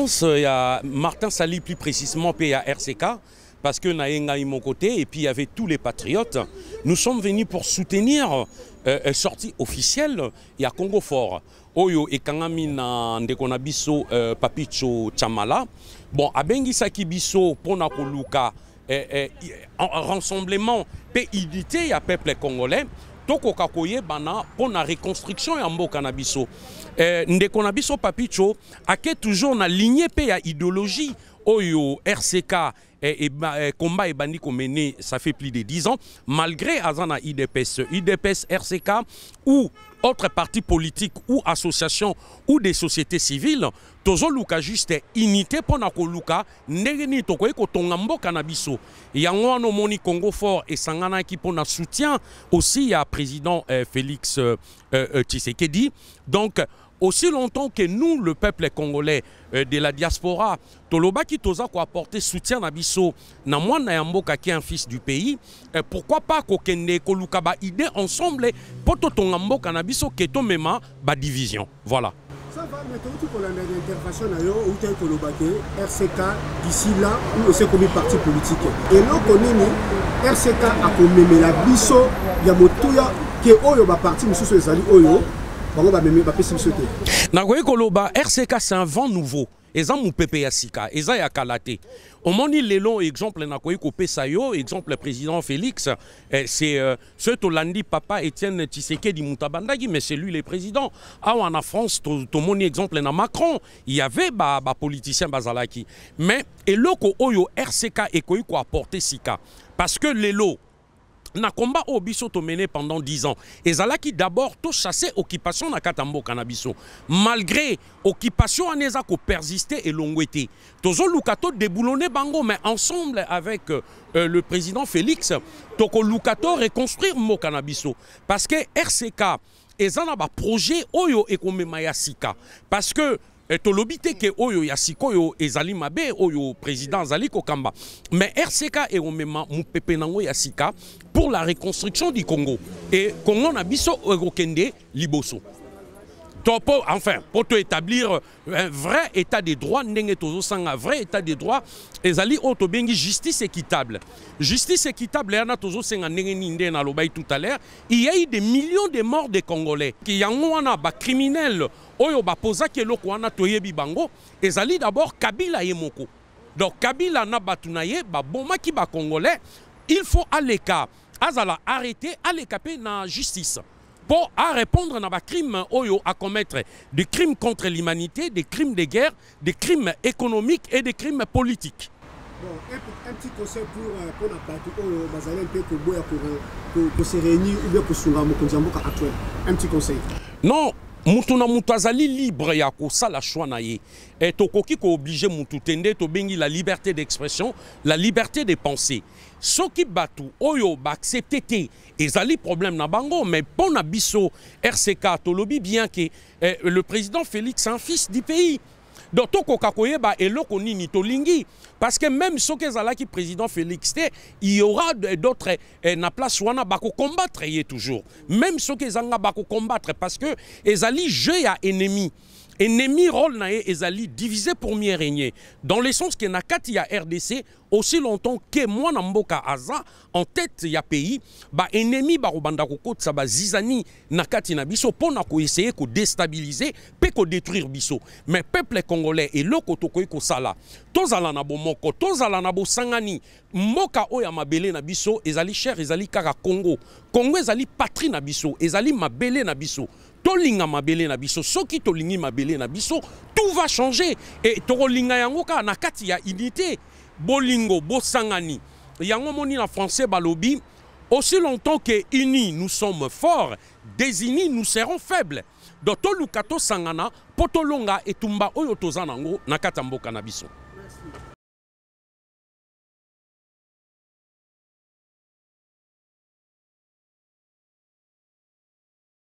pense il y a Martin Sali plus précisément, puis il y a RCK, parce que Naïnga est mon côté, et puis il y avait tous les patriotes. Nous sommes venus pour soutenir sortie officielle, il y a Congo Fort. Oyo et Kangami na ndekona biso Papicho Chamala. Bon, abengi saki biso pona koluka rassemblement pe unité ya peuple congolais. Toko kakoye bana pona reconstruction ya mboka na biso. Ndekona biso Papicho ake toujours na lignée pe ya idéologie. Oyo RCK combat et bandit qu'on mené, ça fait plus de 10 ans, malgré Azana IDPS, RCK ou autres partis politiques ou associations ou des sociétés civiles, tozo luka juste unité pour na ko luka ndegeni toko eko tongambo kanabiso. Yango ano moni Congo Fort et sangana qui pour na soutien aussi à président Félix Tshisekedi. Donc aussi longtemps que nous, le peuple congolais de la diaspora, Toloba qui toza ko apporter soutien na biso na mwana ya mboka qui est un fils du pays, pourquoi pas ko kende ko luka ba idée ensemble pour to tonga mboka na biso ke to mema ba division. Voilà. Ça va, mais tu as une intervention où tu as Toloba RCK d'ici là où c'est comme parti politique. Et là on RCK a comme la biso ya motuya que oyo ba parti mususu ezali oyo. RCK c'est un vent nouveau. Eza mu pepe ya sika, eza ya kalate. Au moni lelo exemple na koyi ko pesayo, exemple président Félix, c'est ce Tolandi papa Étienne Tshisekedi Mutabandagi, mais c'est lui le président. Ah en France to moni exemple na Macron, il y avait ba politicien bazalaki. Mais eloko oyo RCK e koyi ko apporter sika parce que lelo na combat au biso to mené pendant 10 ans. Et zalaki d'abord to chasser occupation na katambo kanabiso. Malgré occupation aneza ko persister et longwete. Tozo lukato déboulonner bango mais ensemble avec le président Félix toko lukato reconstruire mo kanabiso parce que RCK ezana ba projet oyo ekomema ya sika parce que tolobite ke oyo ya sikoyo ezali mabe oyo président zali kokamba mais RCK et omema mupepe nango ya sika pour la reconstruction du Congo et Congo na biso okende liboso topo enfin pour te établir un vrai état de droit ndenge tozo sanga vrai état de droit ezali oto bengi justice équitable yana tozo senga ndenge ninde na lobai tout à l'heure il y a eu des millions de morts de Congolais qui yango wana ba criminels oyo ba posa ke loko wana toyebi bango ezali d'abord Kabila yemoko donc Kabila na batunaye ba bomaki ba Congolais il faut aller ka azala arrêter aller capé na justice pour à répondre à des crimes à commettre, des crimes contre l'humanité, des crimes de guerre, des crimes économiques et des crimes politiques. Bon, un petit conseil pour la partie pour se réunir ou bien pour se actuel. Un petit conseil. Non. Mutuna mutazali libre ya ko sala choix na ye et tokoki ko obligé mutu tende to bengi la liberté d'expression, la liberté de penser. Soki batu oyo ba accepter te ezali problème na bango mais pona biso RCK to lobi bien que le président Félix est un fils du pays. Donc toko kakoye ba eloko nini to lingi parce que même ce que zala qui président Félix te il y aura d'autres na place wana bako combattre toujours même ce que zanga bako combattre parce que ezali jeu ya ennemi rôle na ezali divisé pour mieux régner dans le sens que na kati ya RDC aussi longtemps que moi na mboka aza en tête ya pays ba ennemi ba robanda ko kotsa ba zizani na kati na biso pona ko essayer ko déstabiliser pe ko détruire biso mais peuple congolais et loko to ko sala tozala na bomoko tozala na bosangani mboka oya mabele na biso ezali cher ezali kaka Congo ezali patrie na biso ezali mabele na biso tolinga mabele na biso soki tolingi mabele na biso tout va changer et tolinga yango ka na kati ya unité bolingo bosangani yango moni na français balobi aussi longtemps que unis nous sommes forts désunis nous serons faibles donc toluka to sangana potolonga etumba oyo tozanango na katamboka na biso.